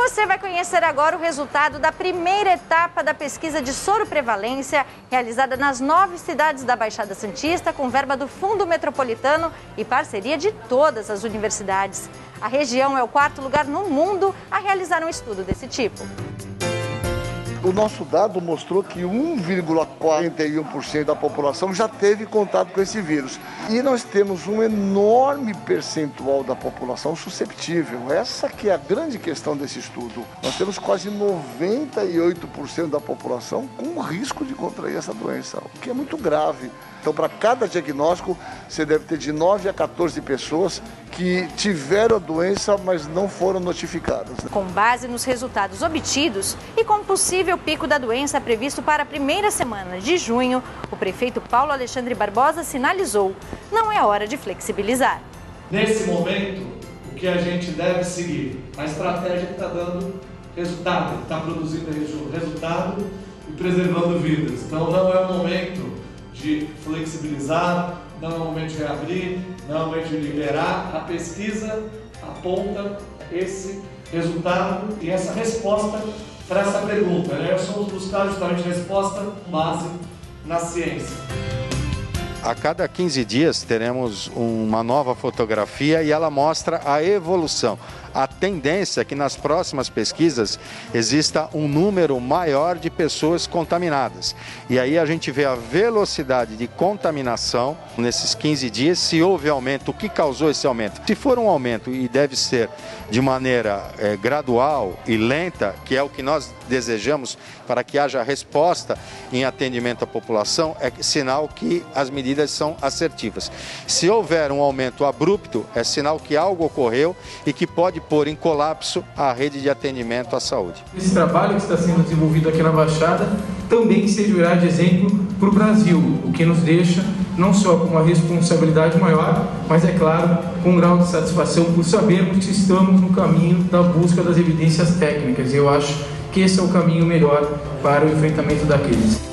Você vai conhecer agora o resultado da primeira etapa da pesquisa de soroprevalência, realizada nas 9 cidades da Baixada Santista, com verba do Fundo Metropolitano e parceria de todas as universidades. A região é o 4º lugar no mundo a realizar um estudo desse tipo. O nosso dado mostrou que 1,41% da população já teve contato com esse vírus. E nós temos um enorme percentual da população susceptível. Essa que é a grande questão desse estudo. Nós temos quase 98% da população com risco de contrair essa doença, o que é muito grave. Então, para cada diagnóstico, você deve ter de 9 a 14 pessoas que tiveram a doença, mas não foram notificadas. Com base nos resultados obtidos e com o possível pico da doença previsto para a primeira semana de junho, o prefeito Paulo Alexandre Barbosa sinalizou: não é hora de flexibilizar. Nesse momento, o que a gente deve seguir? A estratégia que está dando resultado, está produzindo resultado e preservando vidas. Então, não é o momento de flexibilizar, não é o momento de reabrir, não é o momento de liberar. A pesquisa aponta esse resultado e essa resposta para essa pergunta. Nós vamos buscar justamente resposta com base na ciência. A cada 15 dias teremos uma nova fotografia e ela mostra a evolução. A tendência é que nas próximas pesquisas exista um número maior de pessoas contaminadas. E aí a gente vê a velocidade de contaminação nesses 15 dias, se houve aumento, o que causou esse aumento. Se for um aumento e deve ser de maneira gradual e lenta, que é o que nós desejamos para que haja resposta em atendimento à população, é sinal que as medidas são assertivas. Se houver um aumento abrupto, é sinal que algo ocorreu e que pode pôr em colapso a rede de atendimento à saúde. Esse trabalho que está sendo desenvolvido aqui na Baixada também servirá de exemplo para o Brasil, o que nos deixa não só com uma responsabilidade maior, mas, é claro, com um grau de satisfação por sabermos que estamos no caminho da busca das evidências técnicas. Eu acho que esse é o caminho melhor para o enfrentamento da crise.